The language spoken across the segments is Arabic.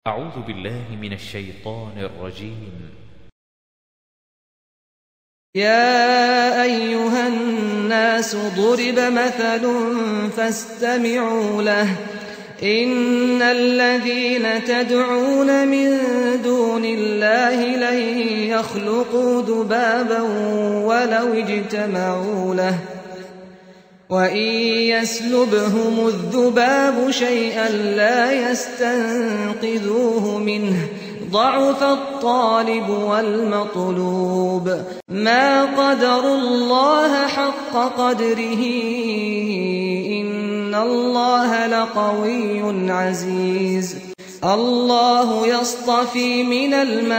أعوذ بالله من الشيطان الرجيم. يا أيها الناس ضرب مثل فاستمعوا له إن الذين تدعون من دون الله لن يخلقوا ذبابا ولو اجتمعوا له وإن يسلبهم الذباب شيئا لا يستنقذوه منه ضعف الطالب والمطلوب ما قدروا الله حق قدره إن الله لقوي عزيز الله يصطفي من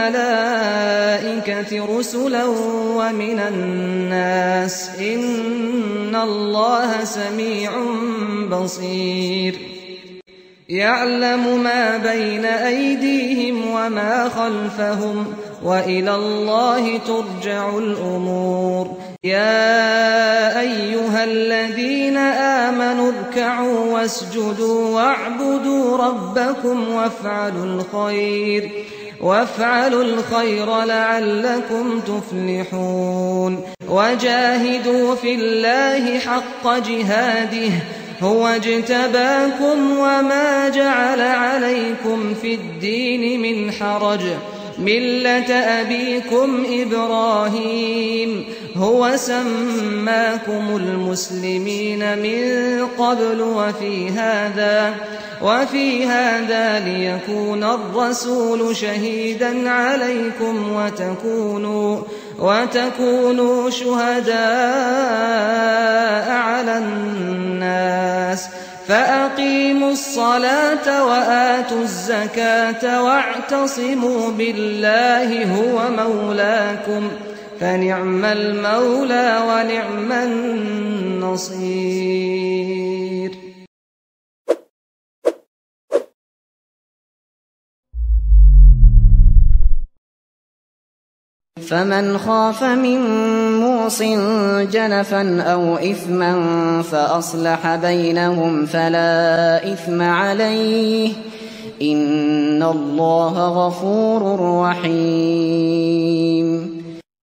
الملائكة رسلا ومن الناس إن الله سميع بصير يعلم ما بين أيديهم وما خلفهم وإلى الله ترجع الأمور يا أيها الذين آمنوا اركعوا واسجدوا واعبدوا ربكم وافعلوا الخير لعلكم تفلحون وجاهدوا في الله حق جهاده هو اجتباكم وما جعل عليكم في الدين من حرج ملة أبيكم إبراهيم هو سماكم المسلمين من قبل وفي هذا ليكون الرسول شهيدا عليكم وتكونوا شهداء على الناس فأقيموا الصلاة وآتوا الزكاة واعتصموا بالله هو مولاكم فنعم المولى ونعم النصير. فمن خاف من موص جنفا أو إثما فأصلح بينهم فلا إثم عليه إن الله غفور رحيم.